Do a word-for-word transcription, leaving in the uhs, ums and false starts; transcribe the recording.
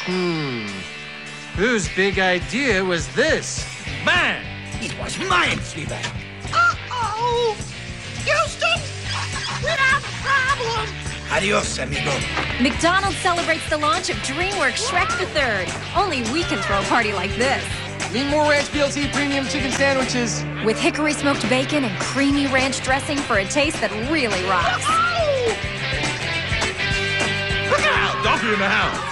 Hmm. Whose big idea was this? Bang! It was mine, Fleabag. Uh-oh! Houston, we have a problem! Adios, amigo. McDonald's celebrates the launch of DreamWorks Shrek the Third. Only we can throw a party like this. Need more Ranch B L T premium chicken sandwiches. With hickory smoked bacon and creamy ranch dressing for a taste that really rocks. Oh! Look out! Doggy in the house!